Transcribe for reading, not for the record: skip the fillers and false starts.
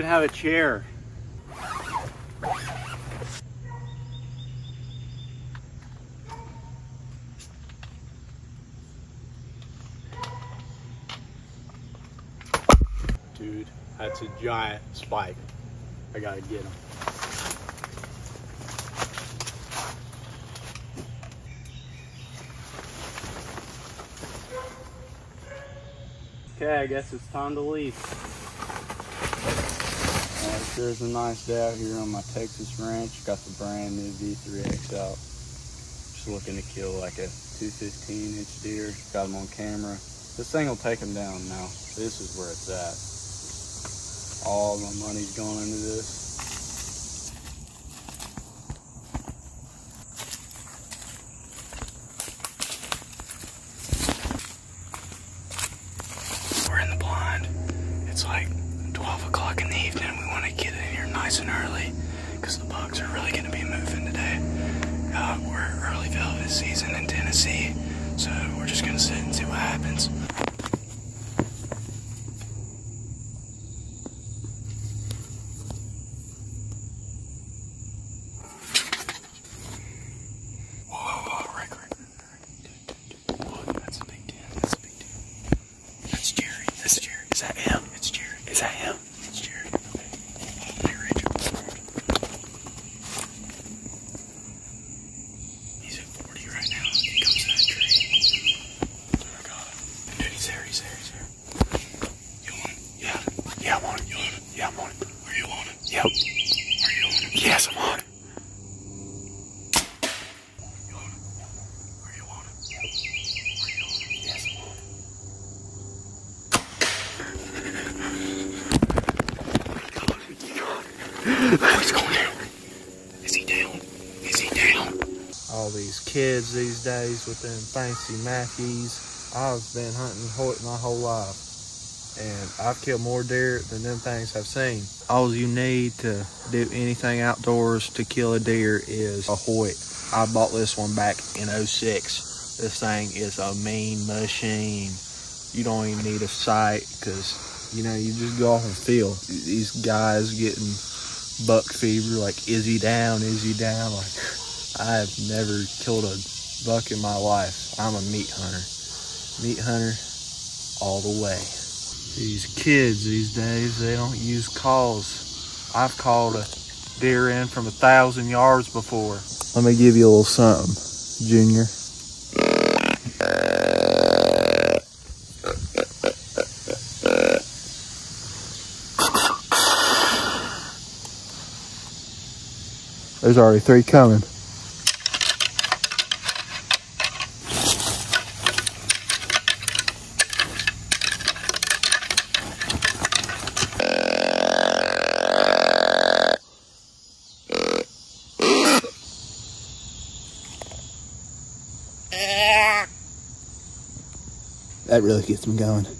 have a chair. Dude, that's a giant spike. I gotta get him. Okay, I guess it's time to leave. Sure is a nice day out here on my Texas ranch. Got the brand new V3X out. Just looking to kill like a 215-inch deer. Got him on camera. This thing will take him down now. This is where it's at. All my money's going into this. We're in the blind. It's like 12 o'clock in the evening. We want to get in here nice and early because the bugs are really going to be moving today. We're early velvet season in Tennessee, so we're just going to sit and see what happens. Whoa, right. Whoa, that's a big deal. That's a big deal. That's Jerry. That's Jerry. Is that him? It's Jerry. Is that him? It's Jerry. Okay. Hey, Rachel. He's at 40 right now. He comes to that tree. Oh my God. Dude, he's there. He's there. He's there. You want him? Yeah. Yeah, I want him. You want him? Yeah, I want him. Are you on him? Yep. Are you on him? Yes, I'm on him. You on him? Are you on him? Yep. Are you on him? Yes, I'm on him. Oh, he's going down. Is he down? Is he down? All these kids these days with them fancy Mackeys. I've been hunting Hoyt my whole life, and I've killed more deer than them things I've seen. All you need to do anything outdoors to kill a deer is a Hoyt. I bought this one back in '06. This thing is a mean machine. You don't even need a sight because, you know, you just go off and feel. These guys getting buck fever, like, is he down, is he down? Like, I have never killed a buck in my life. I'm a meat hunter. Meat hunter all the way. These kids these days, they don't use calls. I've called a deer in from 1,000 yards before. Let me give you a little something, Junior. There's already 3 coming. That really gets them going.